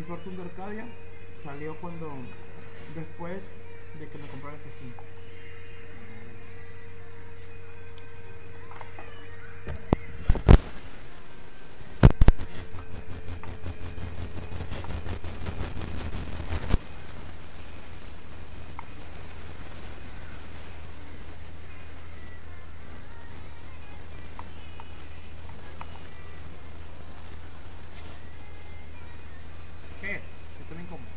Fortune de Arcadia salió cuando después de que me comprara ese skin. ¿Qué? Esto me incómodo.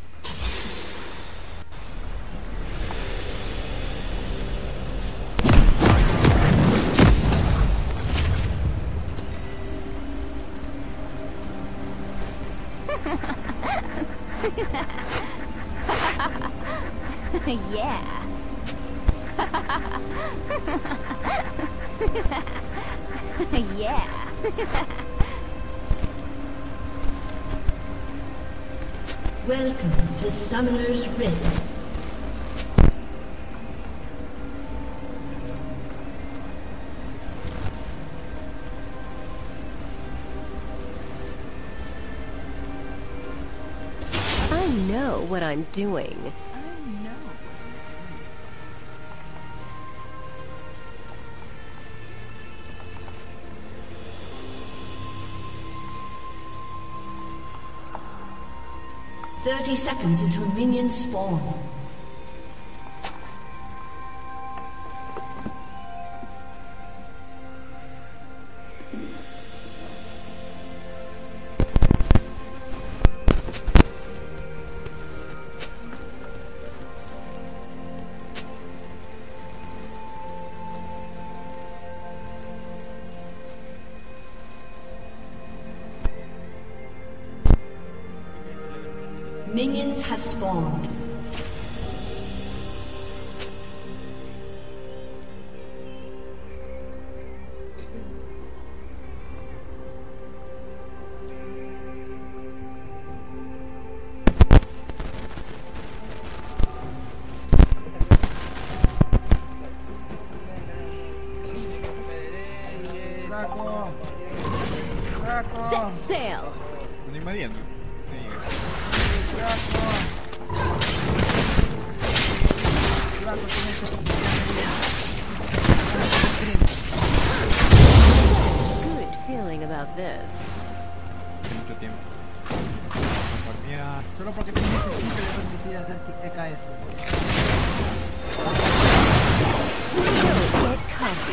Yeah. Yeah. Welcome to Summoner's Rift. I know what I'm doing. 30 seconds until minions spawn. Minions have spawned. Set sail. ¿Están invadiendo? Good feeling about this. Hace mucho tiempo. Farmear. Solo porque tenía ese skin que le permitía hacer EKS. Get comfy.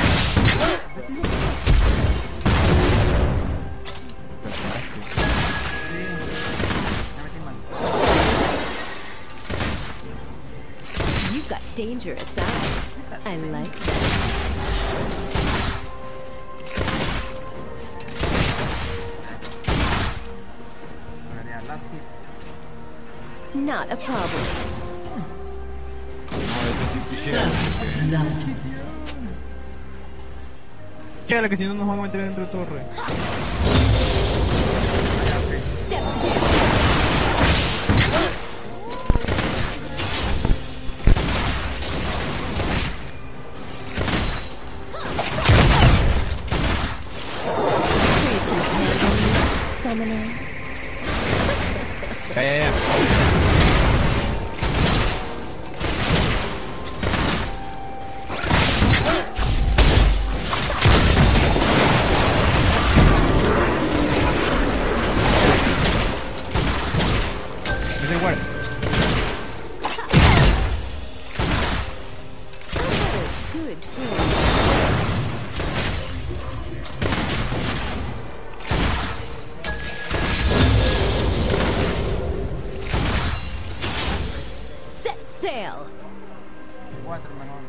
You've got dangerous eyes. I like that. Not a problem. ¿Qué? Que si no nos van a meter dentro de torre. Step two. Summoner. Ya. Es igual. Good feeling. Set sail. 4 mejor.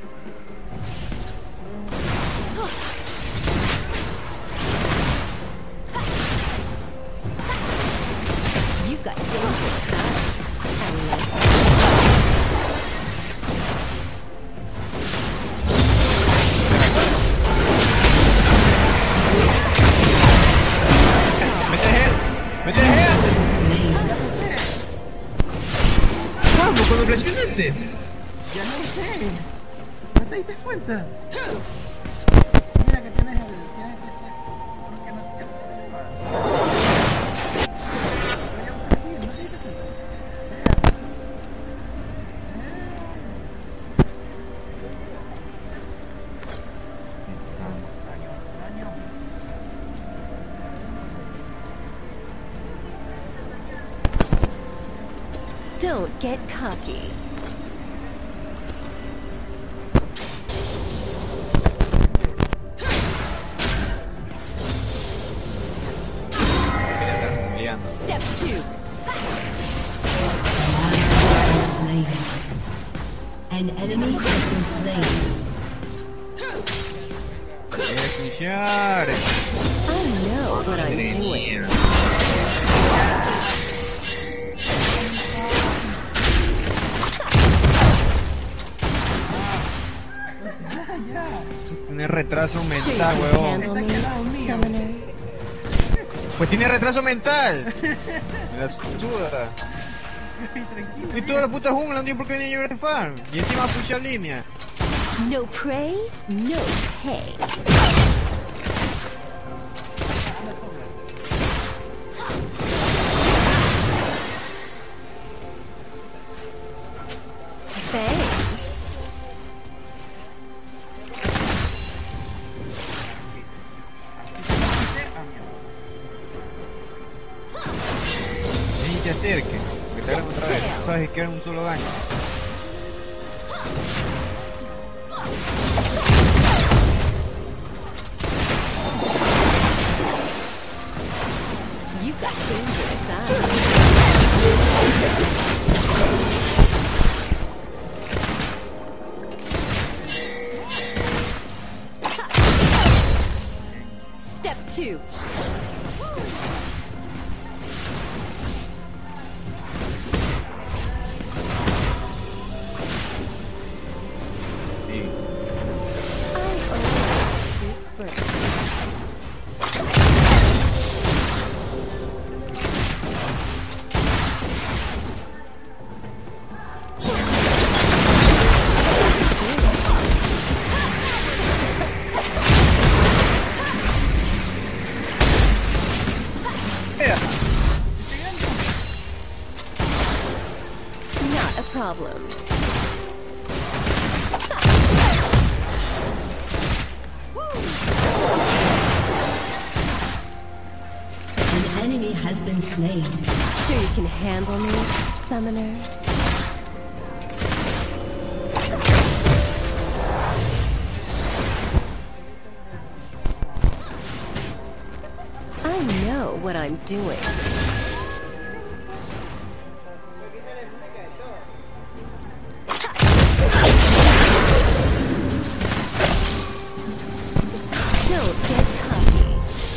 You've got dangerous eyes. I like that. ¡Mete el head! ¡Vamos, con el presidente! Ya no sé. ¿No te diste cuenta? Mira que tienes el... ¿Por qué no te Don't get cocky. Step 2. Slain. An enemy has been slain. Escuchar. I know what I'm doing. Tiene retraso Sure you mental, can huevón. handle me, summoner. Pues tiene retraso mental. Me la suda. Y toda la puta jungla, no tiene por qué venir a llevar el farm. Y encima pucha línea. No prey, no pay. Bang. Ni te acerques, porque te agarran otra vez. Sabes que era un solo daño. You've got dangerous eyes. Step 2. Sí. I always shoot first. Not a problem. An enemy has been slain. Sure you can handle me, summoner? I know what I'm doing. Don't get cocky.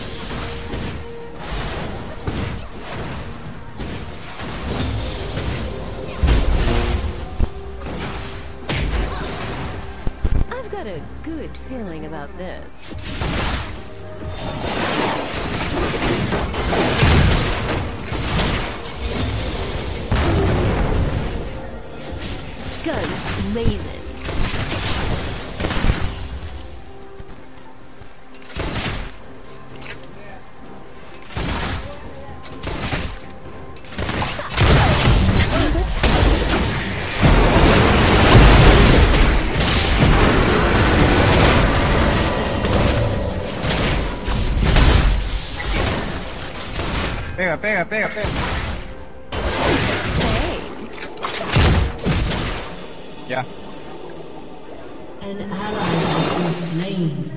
I've got a good feeling about this. Guns blazing. Pega, pega, pega, pega. Hey, Ya. An ally has been slain.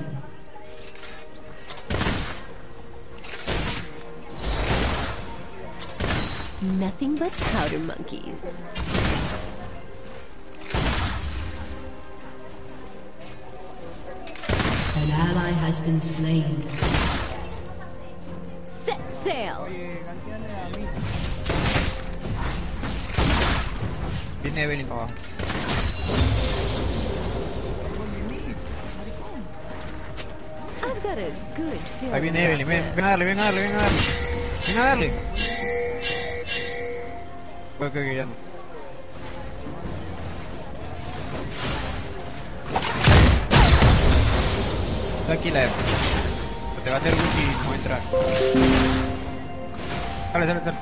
nothing but powder monkeys. An ally has been slain. Set sail! Viene Evelyn para abajo. I've got a good feeling. Ahí viene Evelyn, ven, ven a darle, ven a darle, ven a darle. Ven a darle. Ok, ya no. Está aquí la Evelyn. Te va a hacer ulti y no va a entrar. Dale, dale, dale.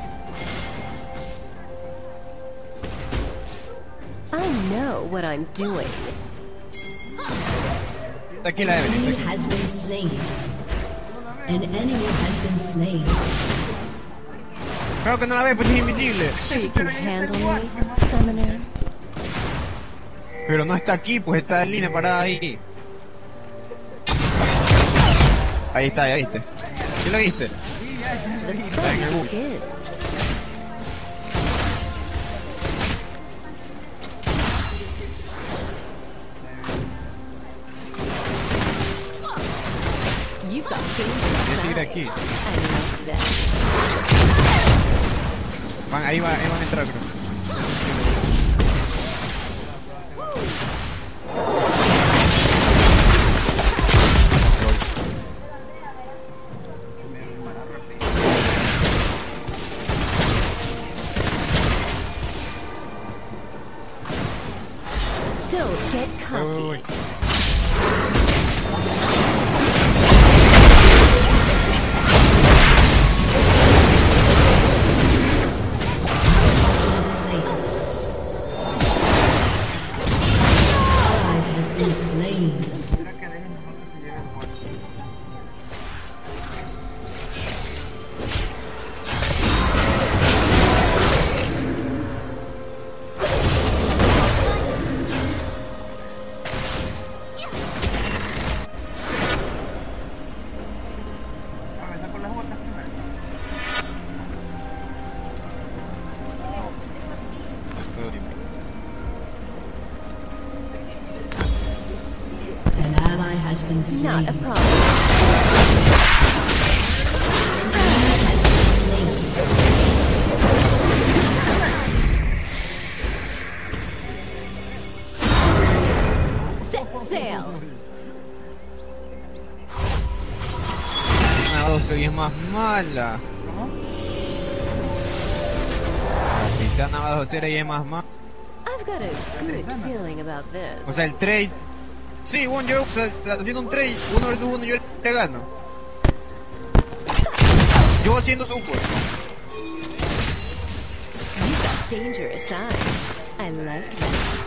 I know what I'm doing. Está aquí la Evelyn, Enemy está aquí. has been slain. An enemy has been slain. Creo que no la ve, pues es invisible. Sure you can handle me, Summoner? Pero no está aquí, pues está en línea parada ahí. Ahí está, ya viste. ¿Sí lo viste? The en el fun bus. begins. You've got Voy a seguir dangerous aquí. eyes. I love that. Ahí van a entrar, creo. Don't get cocky. Has been slain. An ally has been slain. Not a problem. Has been slain. Set sail. Una 12 y es más mala. Capitana 12 y es más mala. I've got a good feeling about this. O sea, el trade. Sí, bueno, yo, o sea, haciendo un trade, 1 versus 1, yo le gano. Yo haciendo support. You've got dangerous eyes. I like that.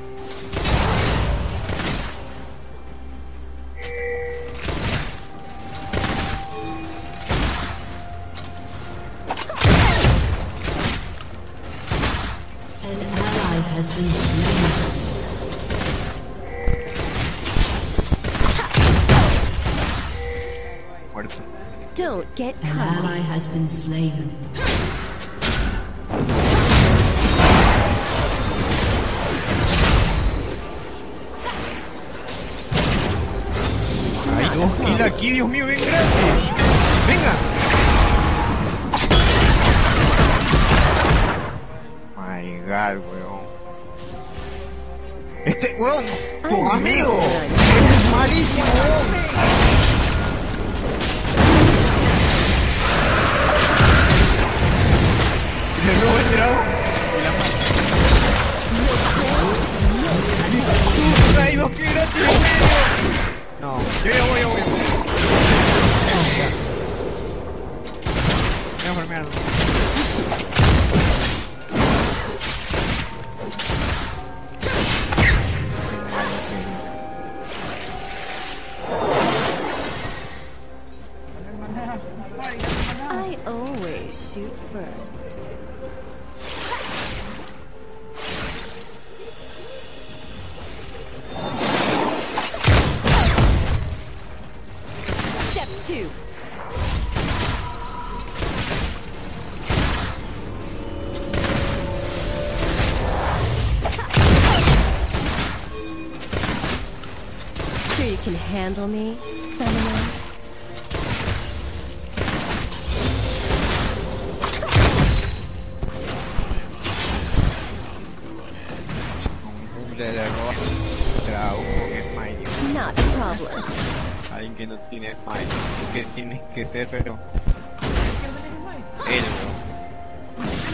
An ally has been slain. Muerto. Don't get An cocky. ally has been slain. Hay 2 kills aquí, Dios mío, ven gratis. Venga. My god, weón. Weón, tu amigo. Es malísimo, weón. Le robo el dragón y la mata. Hay 2 kills gratis en medio. No, yo ya voy. Voy a farmear. I always shoot first. Step 2. Sure you can handle me, Summoner? Le roba dragón con smite. Not a problem. Alguien que no tiene smite. Que tiene que ser, pero. Él, bro.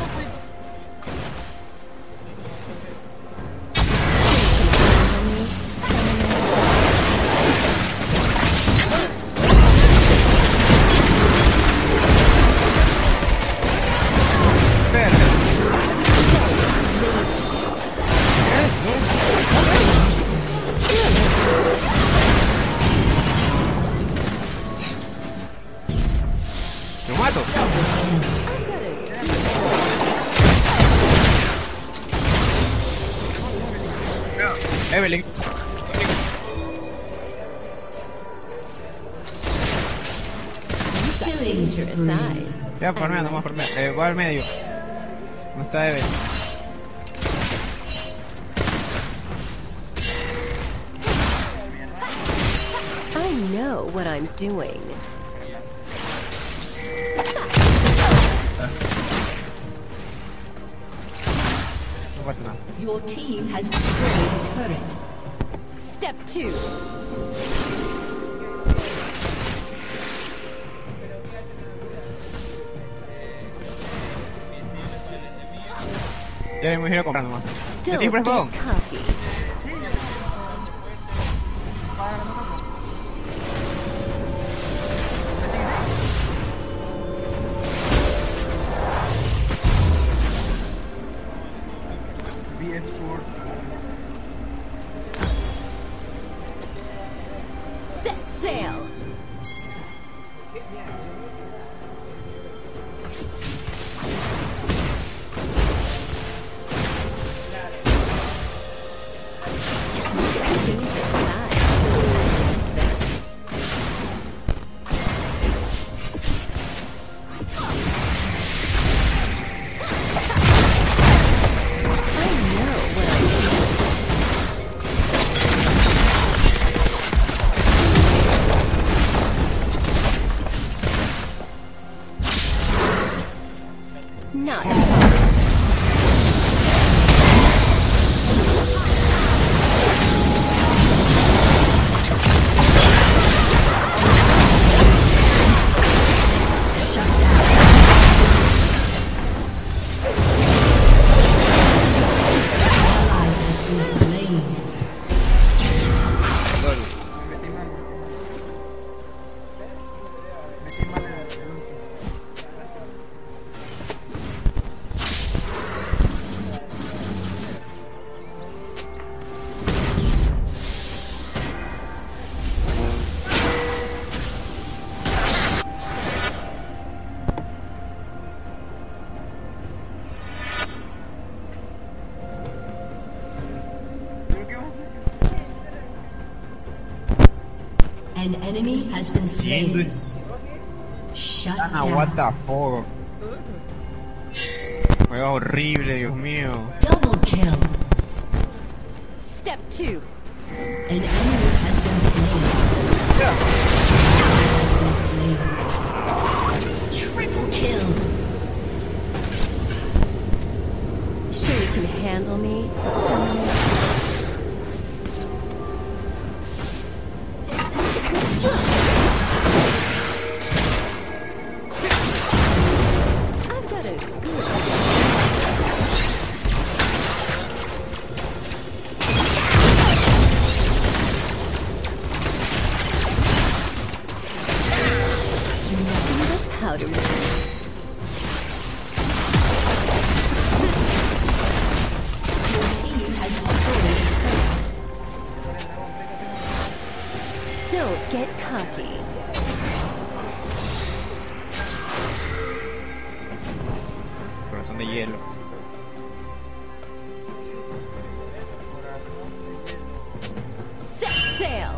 Evelyn. Dangerous eyes. Ya, farmeando, vamos a farmear. Va al medio. No está Evelyn. I know what I'm doing. No pasa nada. Your team has destroyed a turret. Step 2. Ya me voy a ir a comprar nomás. ¿Ya Don't tienes get prespón? cocky. BF4. Set sail. Not a problem. Ally has been slain. LOL. Metí mal. Metí mal el último. ¿Pero qué vamos a hacer? An enemy has been slain. Endless. Shut Ana, what down. the fuck. Juega horrible, Dios mío. Double kill. Step 2. An enemy has been slain. Has been slain. Triple kill. Sure you can handle me, son? I've got a good nothing but powder rings. Your team has destroyed a turret. Don't get cocky. Corazón de hielo. Set sail.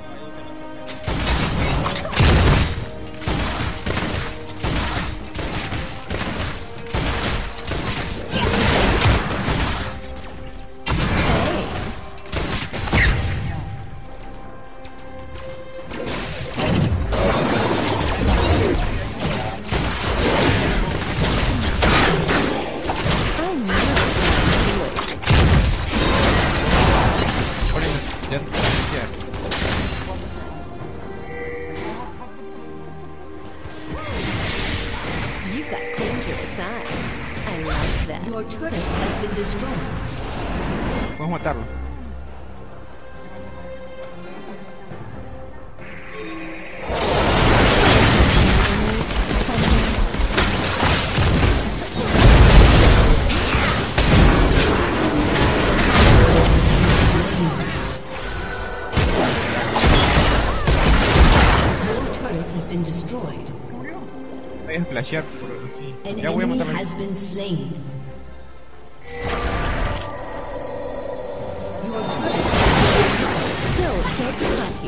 Hey. I know what I'm doing. Ya, ya. You've got dangerous eyes. I like that. Your turret has been destroyed. Podemos matarlo. Your turret has been destroyed. Voy a splashear, pero sí. An Ya voy a enemy matarlo. has been slain. Your turret get lucky.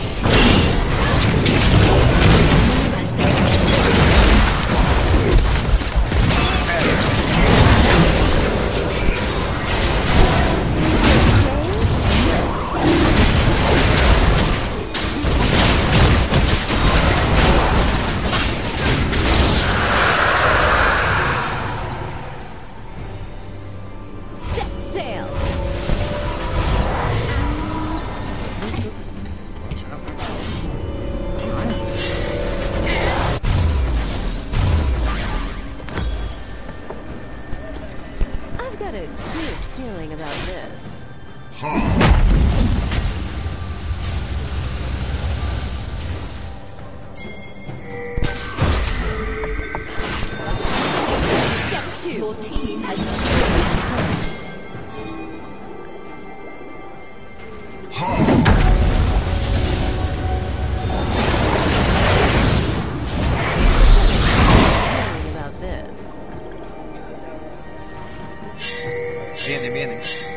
I've got a good feeling about this. Step 2. Your team has destroyed Feeling about this. Viene, viene.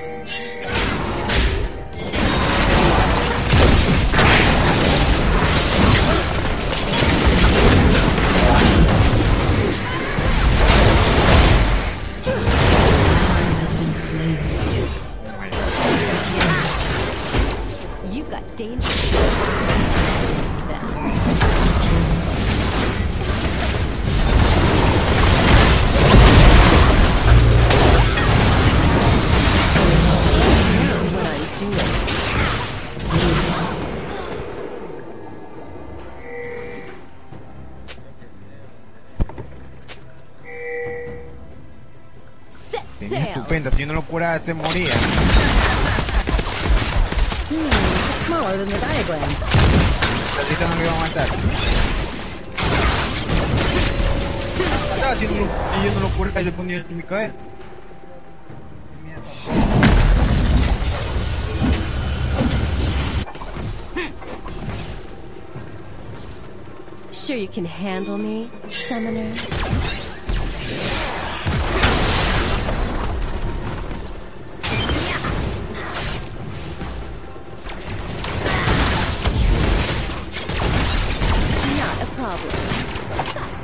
has been slain. You've got danger. That. I know what I'm doing. Set Tenía sail. estupenda, si yo no lo curaba se moría. Smaller than the diagram. Ahorita no me iba a matar. Ah, si yo no lo curaba, yo ponía el Micael. Sure you can handle me, summoner? Not a problem.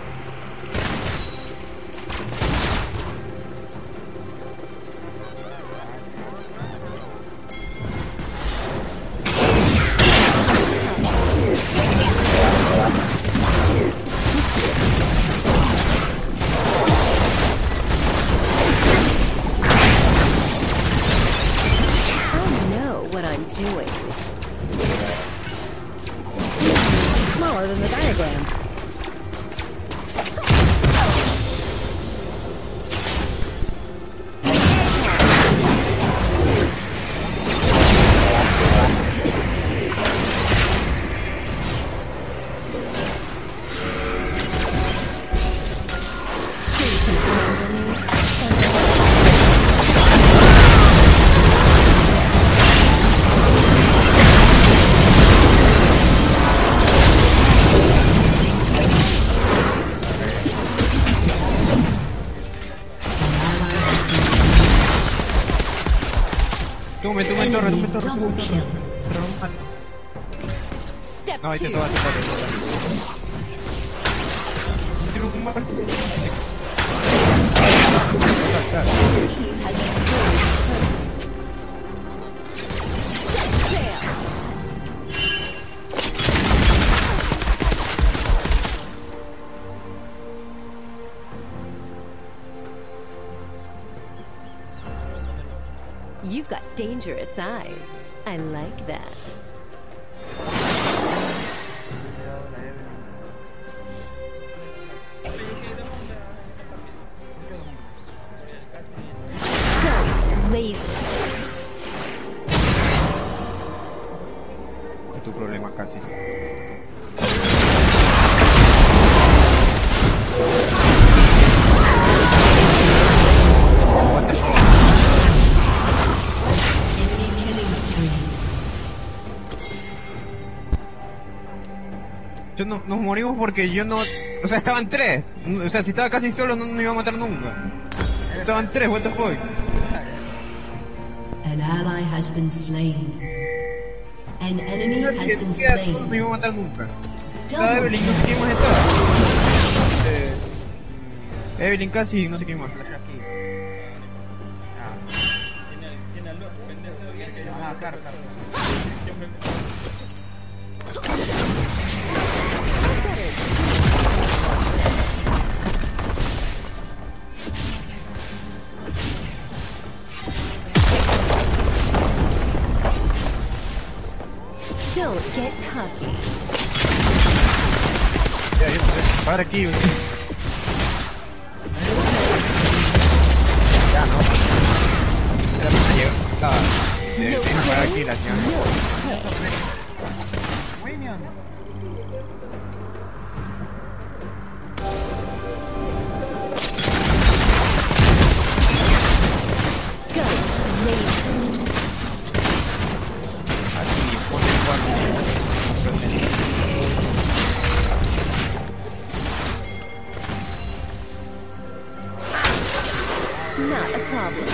I know what I'm doing. Smaller than the diagram. Sure you can handle me, summoner? Tome, torre, Enemy tome, torre. double kill. Step No, ahí te 2. toca, te toca. Tiro un mar. Team has destroyed Set sail. You've got dangerous eyes. I like that. Guns blazing. Es tu problema casi. enemy killing spree. Yo no, nos morimos porque yo no... O sea, estaban tres. O sea, si estaba casi solo no me iba a matar nunca. Estaban tres, what the fuck. An ally has been slain. An enemy has been No slain. iba a matar nunca. Estaba Evelyn, no sé quién más estaba. Evelyn casi, no sé quién más. Ah, claro, claro. Don't get cocky. Ya, yo no sé. Para aquí, güey. Ya, no. Era para llegar. Estaba. Deja parar aquí la señora. Minions. Así, ponle cuatro. Not a problem.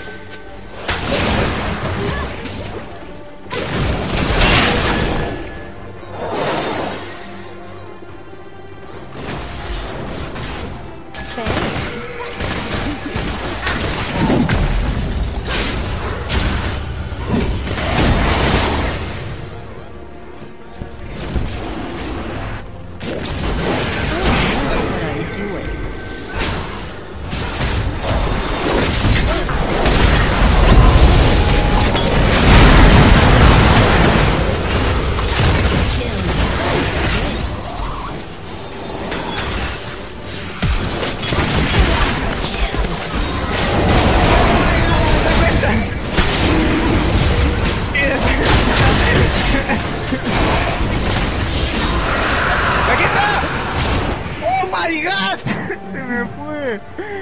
¡Aquí está! ¡Oh my god! Se me fue.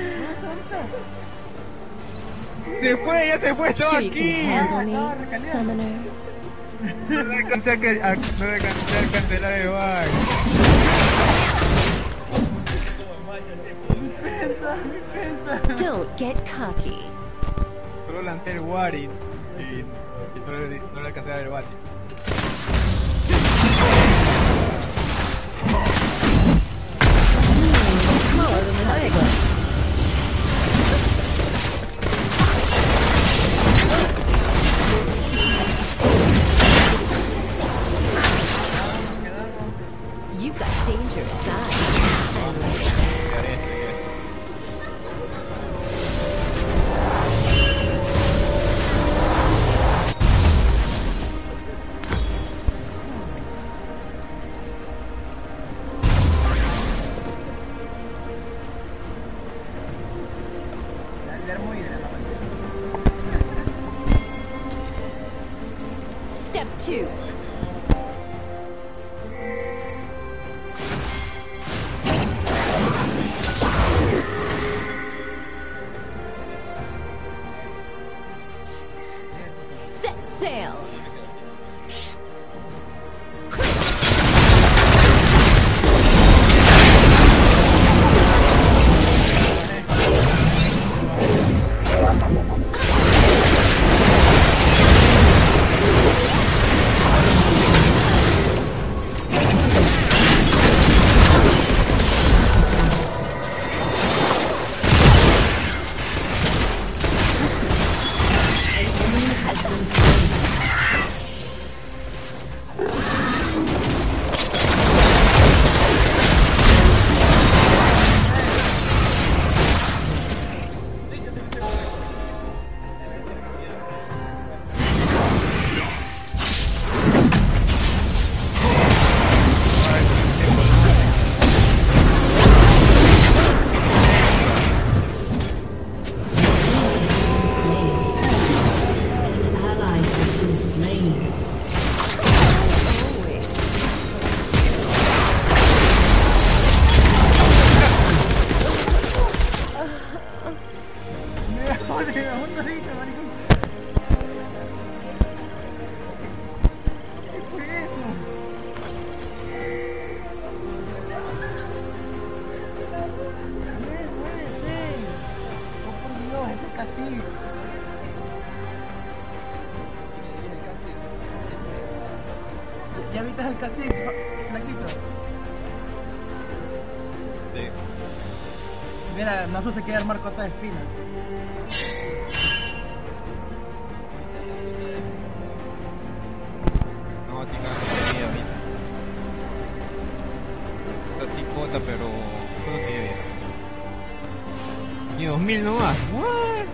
Se fue, ya se fue, estaba Sure you aquí. can handle me, summoner. No le alcancé a cancelar el bug. Don't get cocky. Solo lancé el war y no le alcancé a dar el bug. Smaller than the diagram. You've got dangerous eyes. I like it. Step 2. Set sail. ¿Ya viste el casino, flaquito? Sí. Mira, Nasu se quiere armar cota de espinas. No, tiene que ir ahorita. Está sin cota, pero no tiene vida. Y 2000 nomás. What?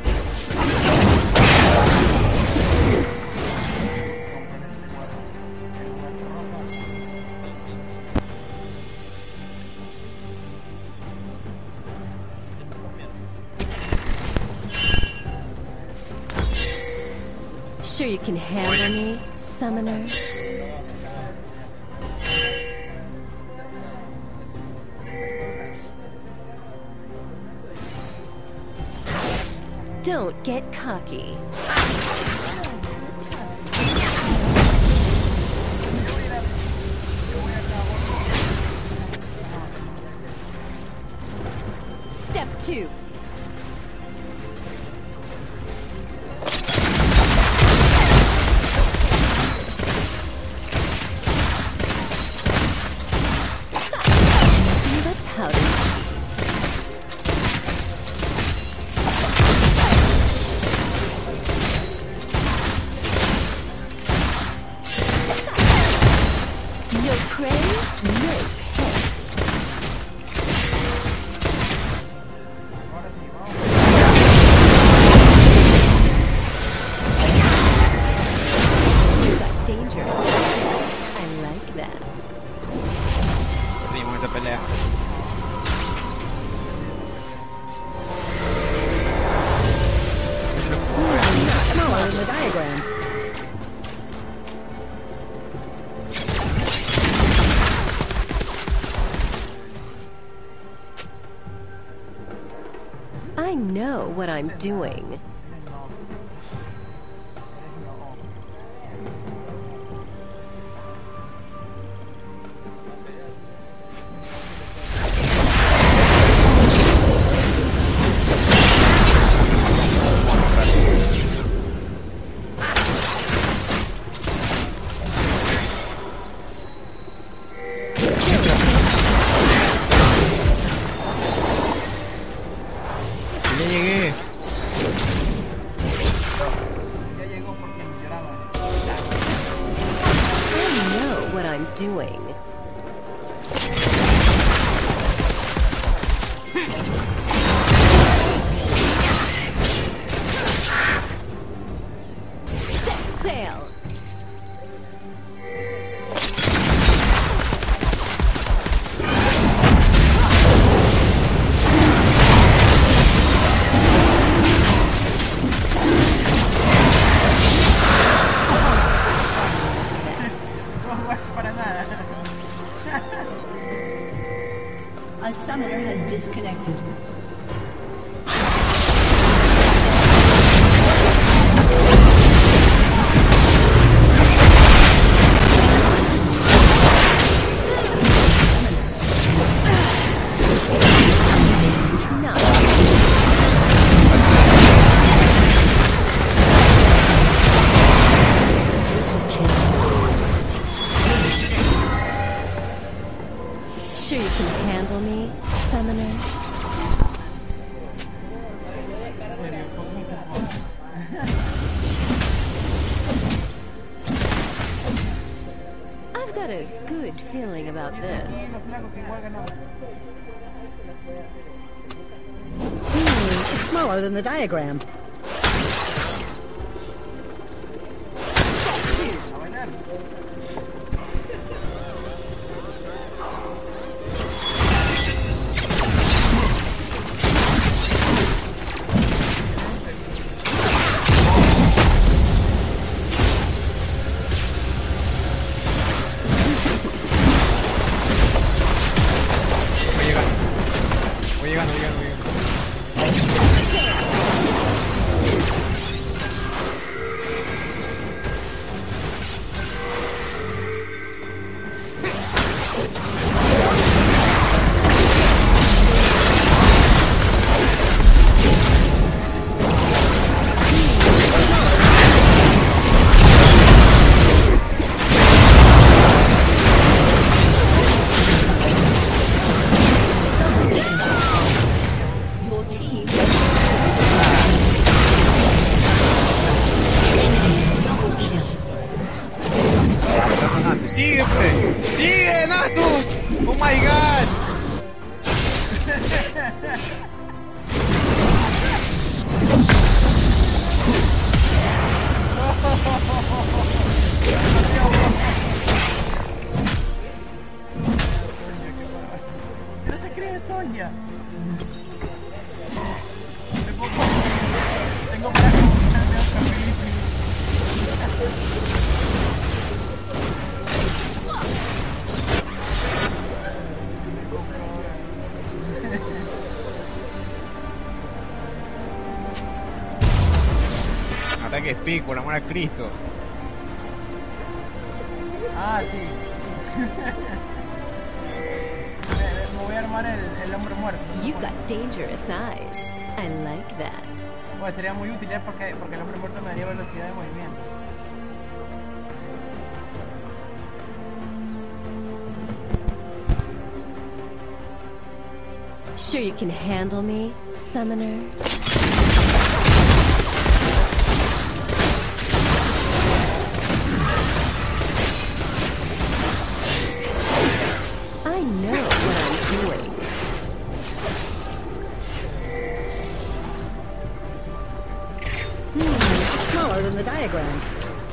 Sure you can handle me, summoner? Don't get cocky. Step 2. No prey, no pay. You got dangerous. I like that. Perdimos esa pelea. Smaller than the diagram. I know what I'm doing. Ya llegué. Ya llegó porque me lloraba. I know what I'm doing. Set sail. No guacho para nada. A summoner has disconnected. No. Sure you can handle me, summoner? En serio, ¿cómo se pone? I've got a good feeling about this. Los flacos que igual ganamos. It's smaller than the diagram. A bailar. Voy llegando. Voy llegando, voy llegando, voy llegando. ataque speed, por amor a Cristo. Ah, sí. Me voy a armar el hombre muerto. You've got dangerous eyes. I like that. Bueno, sería muy útil, porque el hombre muerto me daría velocidad de movimiento. Sure you can handle me, summoner? I know what I'm doing. Smaller than the diagram.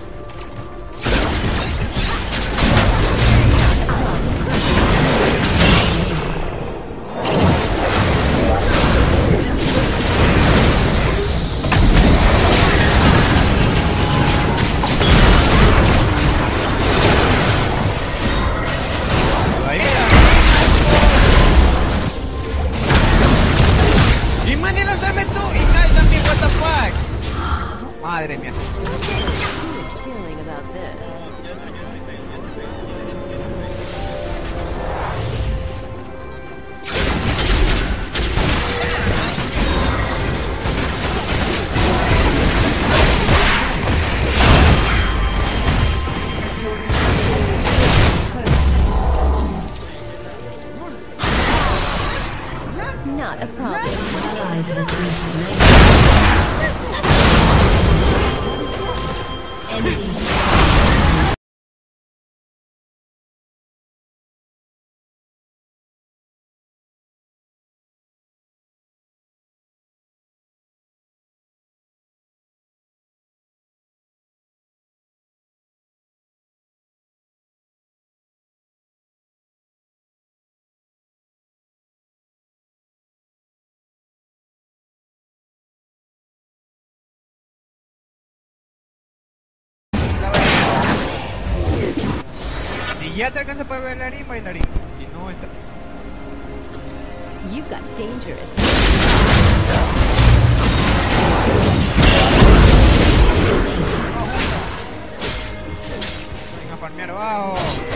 Y man, y lanzarme tú, y cae también, what the fuck. Madre mía. Good feeling about this. Not a problem. Ally has been slain. Enemy. Si ya te alcanza para bailarín, bailarín. Y no está. You've got dangerous. Venga a farmear abajo.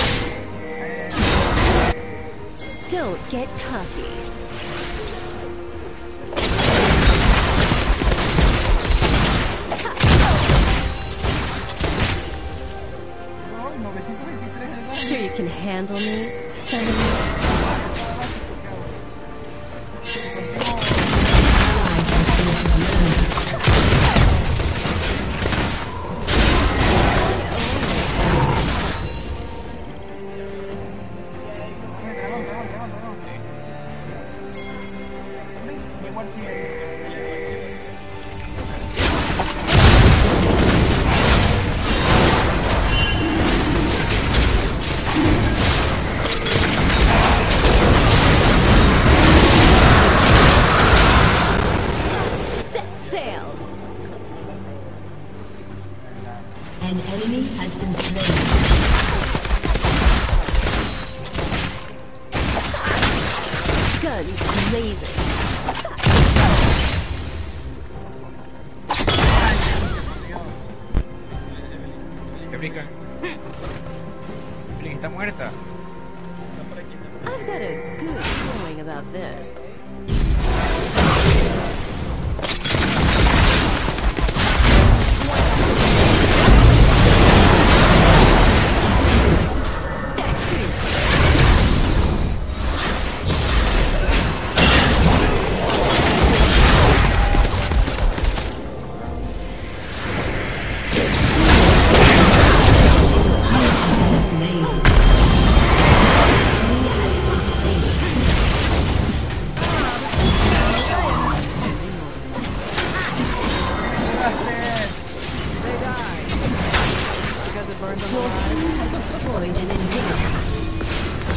Don't get cocky. No, 923 de daño. Sure you can handle me, summoner? Igual sigue. Set sail! An enemy has been slain. Guns blazing. Que brincan. Blink está muerta. I've got a good feeling about this. Slain. Enemy has been slain. Your team has destroyed an inhibitor.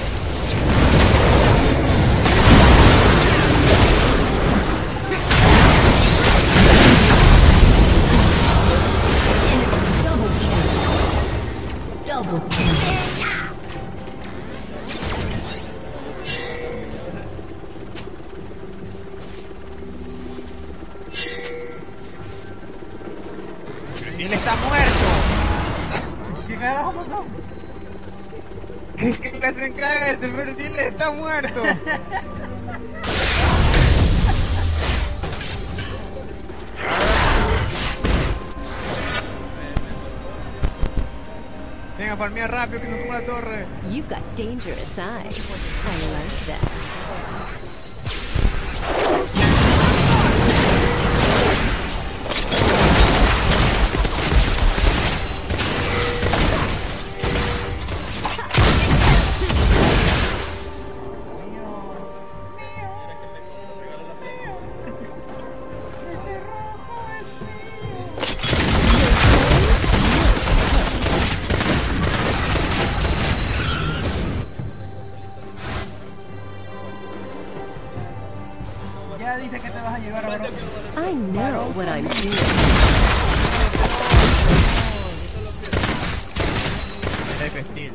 Double kill. Persil está muerto. ¿Qué carajo pasó? Es que le hacen cagas, el Persil está muerto. Venga, farmea rápido que nos toma la torre. You've got dangerous eyes. I like that. Ya dice que te vas a llevar a I know what I'm doing. Life Steel.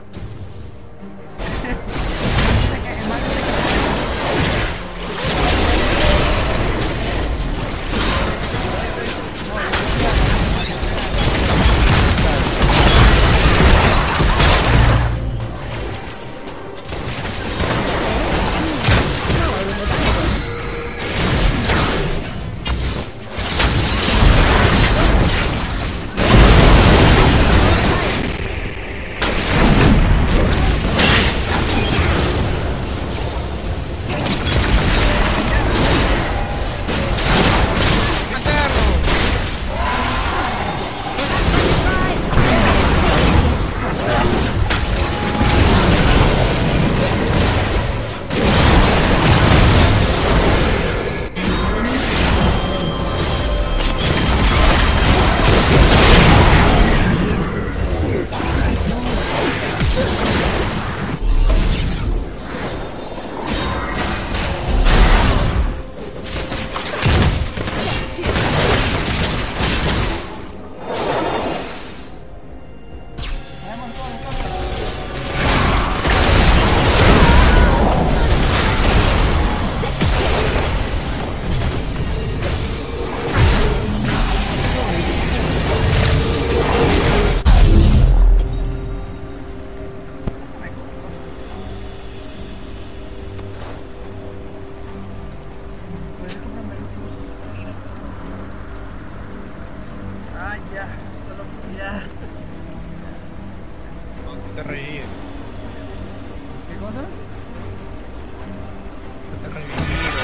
Ah, ya, solo ya. No te reír. ¿Qué cosa? No te reír.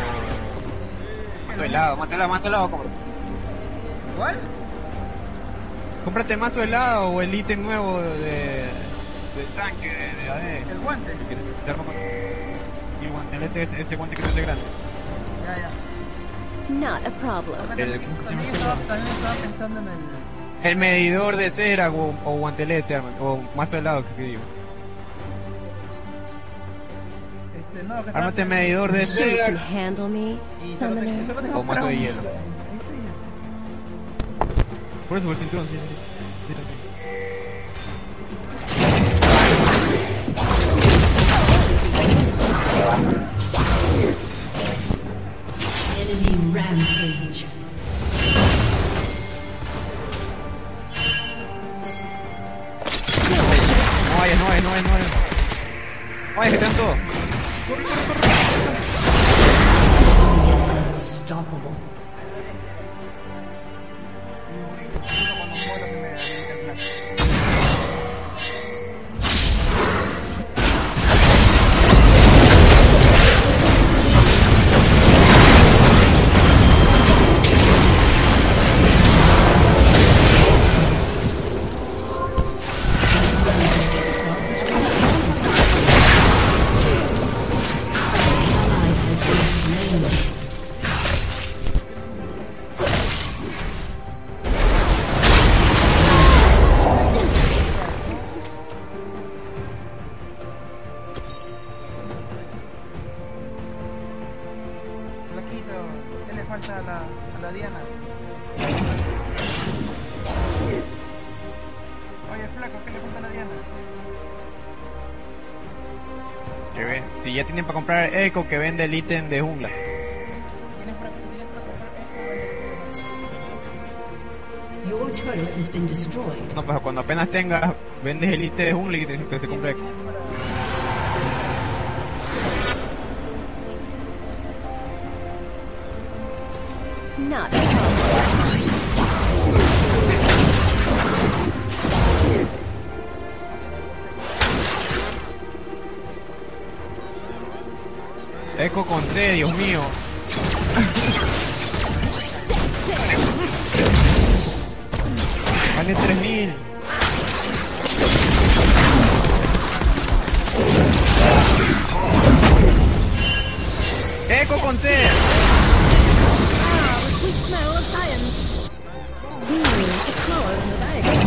Mazo helado, cómprate. ¿Cuál? Cómprate mazo helado o el ítem nuevo de tanque de AD. El guante. Que te rompa. Y el guantelete, ese guante que no es de grande. Ya, ya. Not a problem. También estaba pensando en el... El medidor de cera o guantelete, o mazo helado, que digo. No, que Ármate estaba- medidor de Sure you can cera handle me, Y summoner. solo tengo o mazo de para hielo. un- Por eso, por el cinturón, sí, sí, sí. Enemy rampage. No vayas, no vayas, no vayas, no vayas. No vayas, que te dan todo. He is unstoppable. Cuando muero que me habilita el flash. Ally has been slain. Flaquito, ¿qué le falta a la Diana? Oye, flaco, ¿qué le falta a la Diana? Que ven, si ya tienen para comprar Echo, que vende el ítem de jungla. ¿Tienes para comprar esto? Your Your turret has been destroyed. No, pues cuando apenas tengas, vendes el ítem de jungla y que se compre. Not a problem. Eco con C, Dios mío. Vale 3000. Eco con C. Ah, the sweet smell of science. It's smaller than the diagram.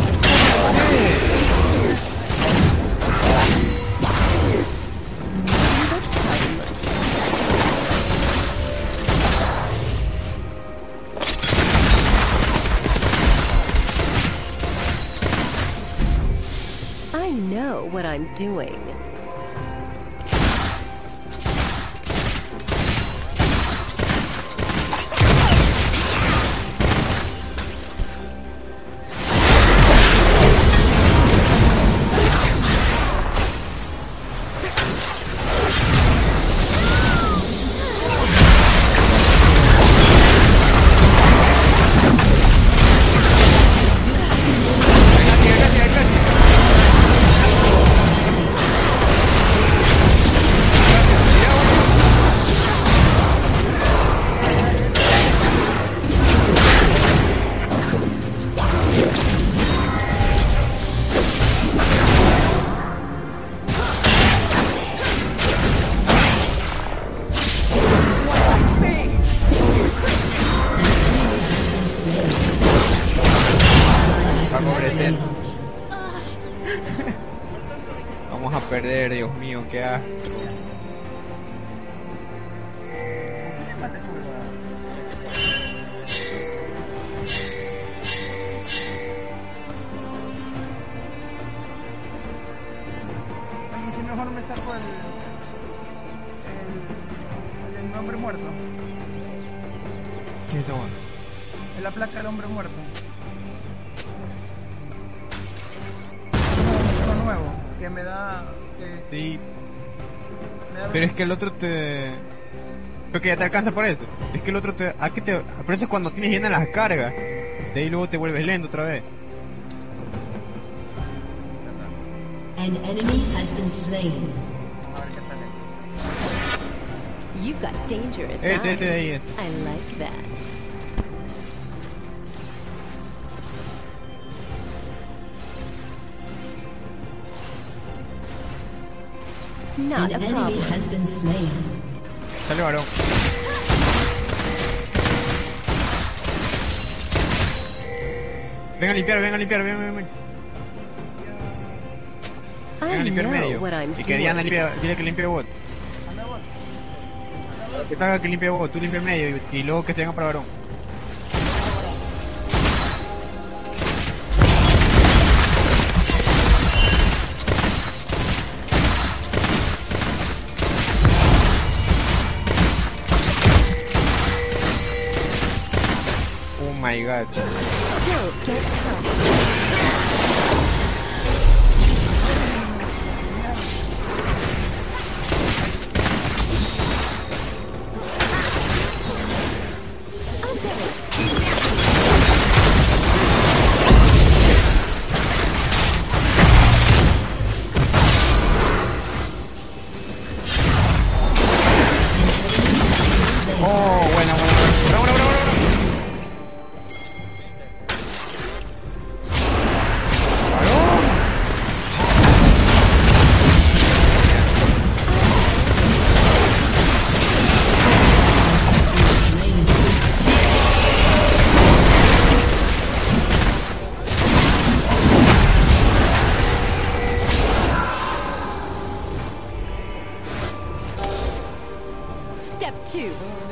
I know what I'm doing. Vamos a perder, Dios mío, qué asco. Oye, si mejor me saco el hombre muerto. ¿Qué es eso? Es la placa del hombre muerto. Uno nuevo, que me da... Sí, me da pero es que el otro te... Creo que ya te alcanza por eso. Es que el otro te... ¿A qué te...? Por eso es cuando tienes llenas las cargas. De ahí luego te vuelves lento otra vez. An enemy has been slain. A ver qué tal es. You've got dangerous Ese eyes. de ahí es. I like that. Not An a enemy problem. has been slain. Sale varón. Venga a limpiar, venga a limpiar, ven. Venga a I limpiar know medio. what I'm Y que Diana doing. limpia, dile que limpie bot. Que te haga que limpie bot, tú limpia medio y luego que se venga para varón. Oh my god. Don't get caught. Oh, buena. Bravo. Step 2.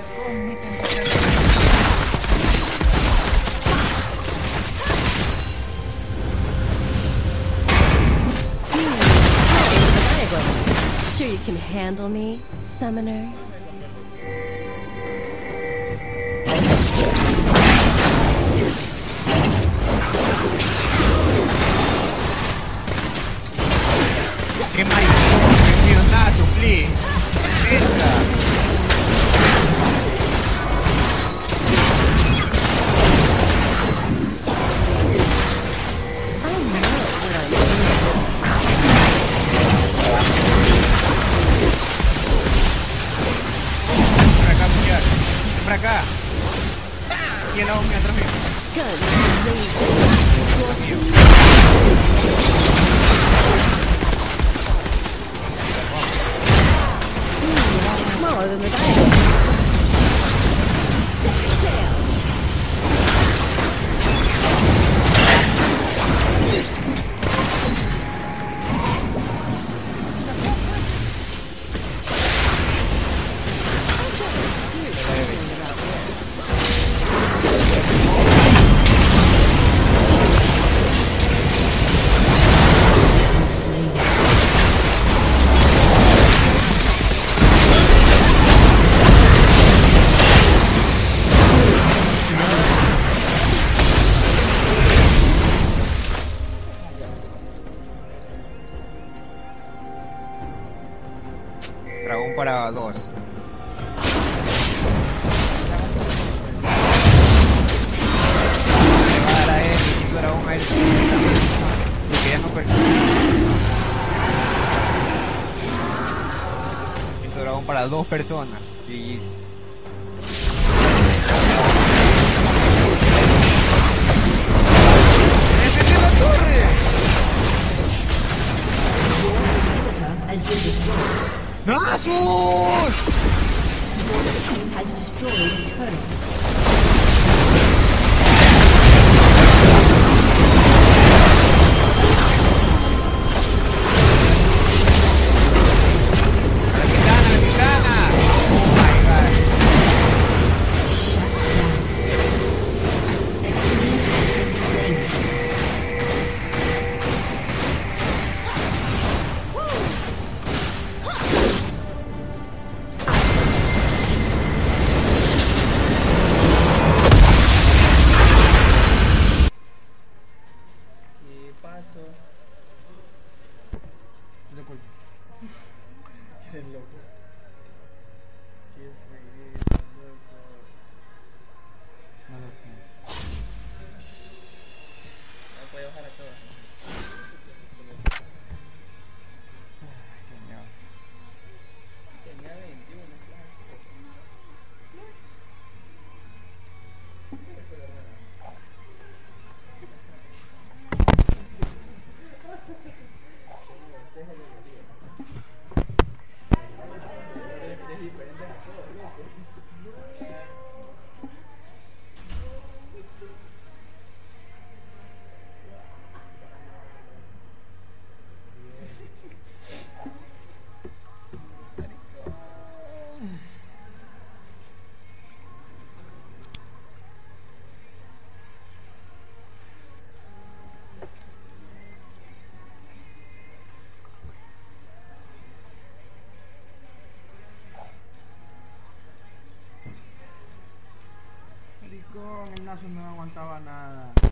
Sure you can handle me, summoner? Guns blazing. Smaller than the diagram. Dragón para 2. Le va a dar a él, y dragón a él. Porque ya no dragón para 2 personas. Y ¡defender la torre! Has been destroyed. ¡Nasus! Has destroyed a turret. Eres loco. No lo sé. No puede bajar a todas. Señor. Tenía 21, el Nasus no aguantaba nada.